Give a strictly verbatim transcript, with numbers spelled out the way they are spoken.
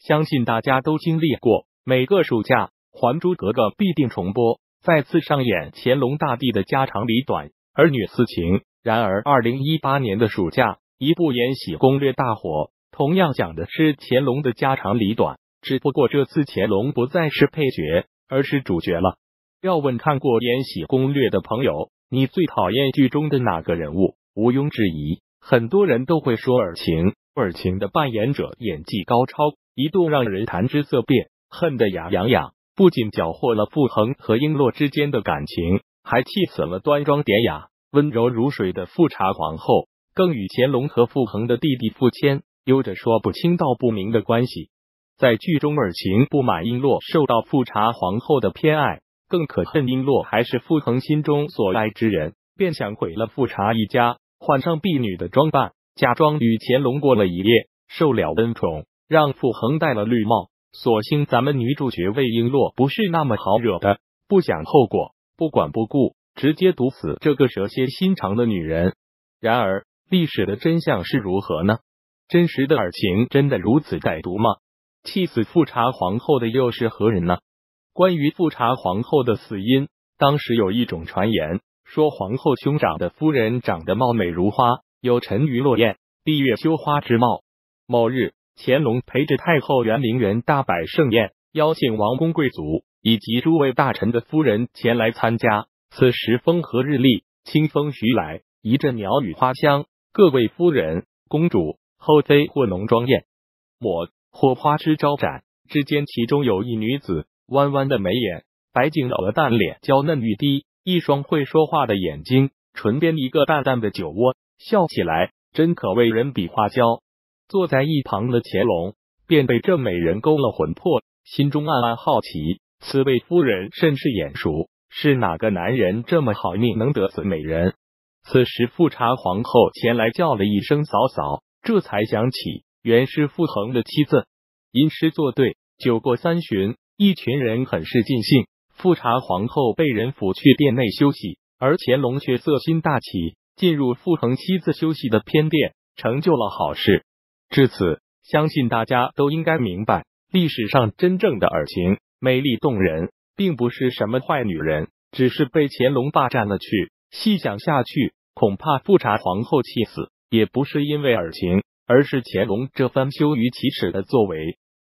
相信大家都经历过，每个暑假《还珠格格》必定重播，再次上演乾隆大帝的家长里短、儿女私情。然而二零一八年的暑假，一部《延禧攻略》大火，同样讲的是乾隆的家长里短，只不过这次乾隆不再是配角，而是主角了。要问看过《延禧攻略》的朋友，你最讨厌剧中的哪个人物？毋庸置疑，很多人都会说尔晴。尔晴的扮演者演技高超，一度让人谈之色变，恨得牙痒痒。不仅缴获了傅恒和璎珞之间的感情，还气死了端庄典雅、温柔如水的富察皇后，更与乾隆和傅恒的弟弟傅谦有着说不清道不明的关系。在剧中，尔晴不满璎珞受到富察皇后的偏爱，更可恨璎珞还是傅恒心中所爱之人，便想毁了富察一家，换上婢女的装扮，假装与乾隆过了一夜，受了恩宠，让傅恒戴了绿帽。所幸咱们女主角魏璎珞不是那么好惹的，不想后果，不管不顾，直接毒死这个蛇蝎心肠的女人。然而，历史的真相是如何呢？真实的尔晴真的如此歹毒吗？气死富察皇后的又是何人呢？关于富察皇后的死因，当时有一种传言，说皇后兄长的夫人长得貌美如花，有沉鱼落雁、闭月羞花之貌。某日，乾隆陪着太后圆明园大摆盛宴，邀请王公贵族以及诸位大臣的夫人前来参加。此时风和日丽，清风徐来，一阵鸟语花香，各位夫人、公主、后妃或浓妆艳抹，或花枝招展之间，其中有一女子，弯弯的眉眼，白净鹅蛋脸，娇嫩欲滴，一双会说话的眼睛，唇边一个淡淡的酒窝，笑起来真可谓人比花娇。坐在一旁的乾隆便被这美人勾了魂魄，心中暗暗好奇，此位夫人甚是眼熟，是哪个男人这么好命能得此美人？此时富察皇后前来叫了一声嫂嫂，这才想起原是傅恒的妻子。吟诗作对，酒过三巡，一群人很是尽兴。富察皇后被人扶去殿内休息，而乾隆却色心大起，进入傅恒妻子休息的偏殿，成就了好事。至此，相信大家都应该明白，历史上真正的尔晴美丽动人，并不是什么坏女人，只是被乾隆霸占了去。细想下去，恐怕富察皇后气死，也不是因为尔晴，而是乾隆这番羞于启齿的作为。